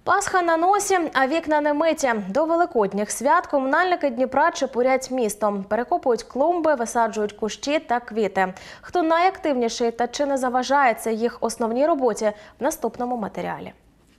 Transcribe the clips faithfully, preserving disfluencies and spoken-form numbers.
Пасха на носі, а вікна не миті. До великодніх свят комунальники Дніпра чепурять містом. Перекопують клумби, висаджують кущі та квіти. Хто найактивніший та чи не заважає це їх основній роботі – в наступному матеріалі.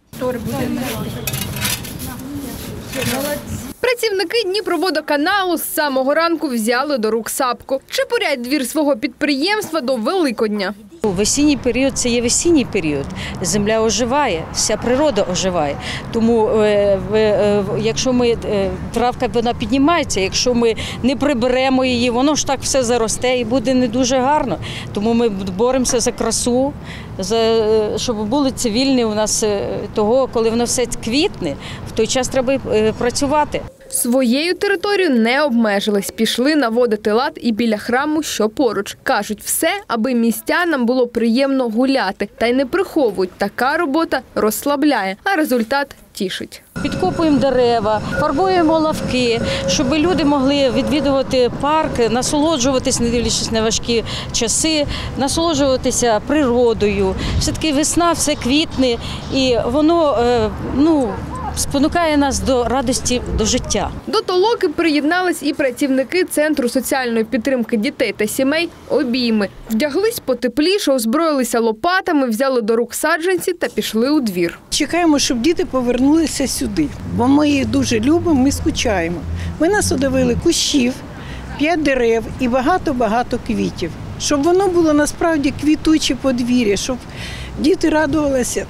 Працівники Дніпроводоканалу з самого ранку взяли до рук сапку. Чепурять двір свого підприємства до Великодня. Весінній період – це є весінній період. Земля оживає, вся природа оживає. Тому е, е, якщо ми, е, травка вона піднімається, якщо ми не приберемо її, воно ж так все заросте і буде не дуже гарно. Тому ми боремося за красу, за, щоб були цивільні у нас того, коли воно все квітне, в той час треба е, працювати. Своєю територією не обмежились. Пішли наводити лад і біля храму, що поруч. Кажуть, все, аби містянам було приємно гуляти. Та й не приховують. Така робота розслабляє, а результат тішить. Підкопуємо дерева, фарбуємо лавки, щоб люди могли відвідувати парк, насолоджуватись, не дивлячись на важкі часи, насолоджуватися природою. Все-таки весна, все квітне і воно, ну, спонукає нас до радості, до життя. До толоки приєднались і працівники Центру соціальної підтримки дітей та сімей «Обійми». Вдяглись потепліше, озброїлися лопатами, взяли до рук саджанці та пішли у двір. Чекаємо, щоб діти повернулися сюди, бо ми їх дуже любимо, ми скучаємо. Ми насадовили кущів, п'ять дерев і багато-багато квітів. Щоб воно було насправді квітуче подвір'я, щоб діти радувалися.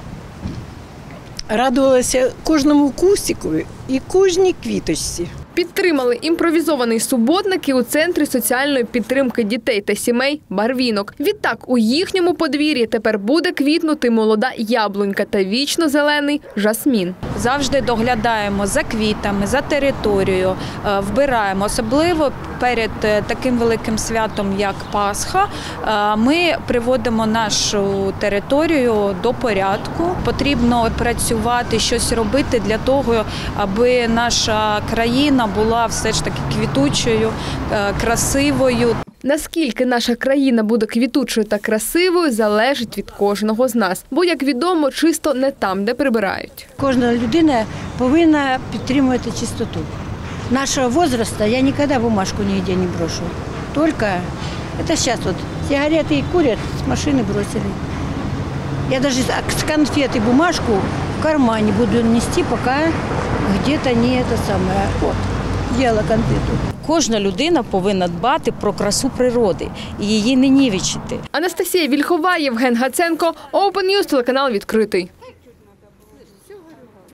Радувалася кожному кустикові і кожній квіточці. Підтримали імпровізований суботник і у Центрі соціальної підтримки дітей та сімей «Барвінок». Відтак у їхньому подвір'ї тепер буде квітнути молода яблунька та вічно-зелений жасмін. Завжди доглядаємо за квітами, за територією, вбираємо. Особливо перед таким великим святом, як Пасха, ми приводимо нашу територію до порядку. Потрібно працювати, щось робити для того, аби наша країна була все ж таки квітучою, красивою. Наскільки наша країна буде квітучою та красивою, залежить від кожного з нас. Бо, як відомо, чисто не там, де прибирають. Кожна людина повинна підтримувати чистоту. Нашого віку я ніколи бумажку ніде не брошу. Тільки, це зараз от, сигарети курять, з машини бросили. Я навіть з конфети бумажку в кармані буду нести, поки где-то не це саме. От, їла конфету. Кожна людина повинна дбати про красу природи і її не нівечити. Анастасія Вільхова, Євген Гаценко, Open News, телеканал «Відкритий».